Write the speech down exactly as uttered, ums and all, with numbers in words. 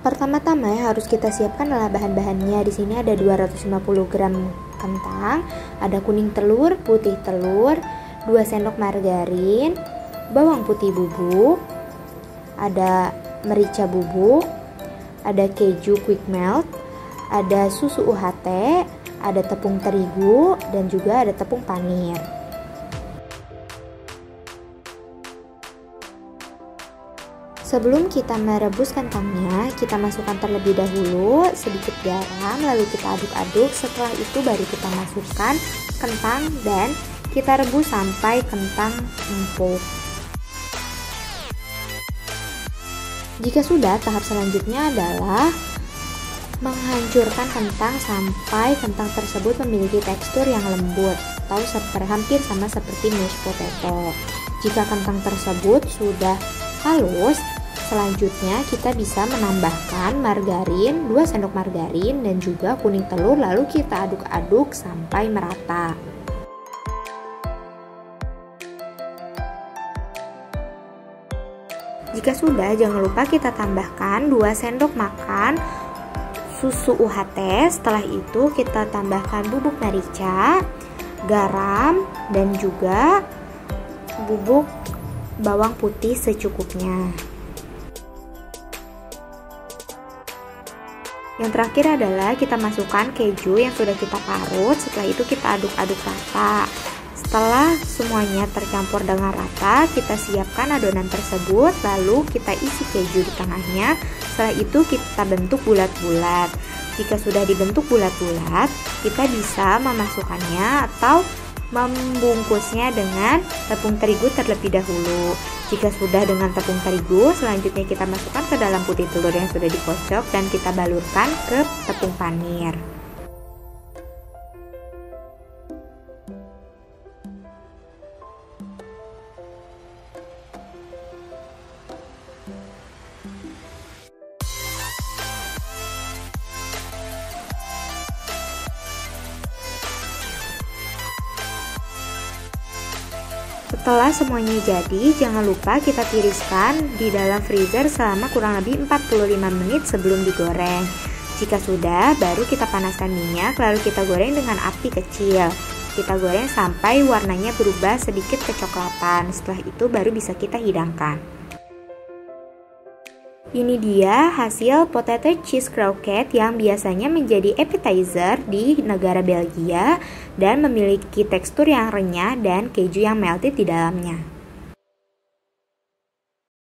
Pertama-tama yang harus kita siapkan adalah bahan-bahannya. Di sini ada dua ratus lima puluh gram kentang, ada kuning telur, putih telur, dua sendok margarin, bawang putih bubuk, ada merica bubuk, ada keju quick melt, ada susu U H T, ada tepung terigu, dan juga ada tepung panir. Sebelum kita merebus kentangnya, kita masukkan terlebih dahulu sedikit garam, lalu kita aduk-aduk. Setelah itu baru kita masukkan kentang dan kita rebus sampai kentang empuk. Jika sudah, tahap selanjutnya adalah menghancurkan kentang sampai kentang tersebut memiliki tekstur yang lembut atau hampir sama seperti mashed potato. Jika kentang tersebut sudah halus, selanjutnya kita bisa menambahkan margarin, dua sendok margarin, dan juga kuning telur, lalu kita aduk-aduk sampai merata. Jika sudah, jangan lupa kita tambahkan dua sendok makan susu U H T. Setelah itu kita tambahkan bubuk merica, garam, dan juga bubuk bawang putih secukupnya. Yang terakhir adalah kita masukkan keju yang sudah kita parut. Setelah itu kita aduk-aduk rata. Setelah semuanya tercampur dengan rata, kita siapkan adonan tersebut, lalu kita isi keju di tengahnya. Setelah itu kita bentuk bulat-bulat. Jika sudah dibentuk bulat-bulat, kita bisa memasukkannya atau membungkusnya dengan tepung terigu terlebih dahulu. Jika sudah dengan tepung terigu, selanjutnya kita masukkan ke dalam putih telur yang sudah dikocok dan kita balurkan ke tepung panir. Setelah semuanya jadi, jangan lupa kita tiriskan di dalam freezer selama kurang lebih empat puluh lima menit sebelum digoreng. Jika sudah, baru kita panaskan minyak, lalu kita goreng dengan api kecil. Kita goreng sampai warnanya berubah sedikit kecoklatan. Setelah itu baru bisa kita hidangkan. Ini dia hasil potato cheese croquette yang biasanya menjadi appetizer di negara Belgia dan memiliki tekstur yang renyah dan keju yang melted di dalamnya.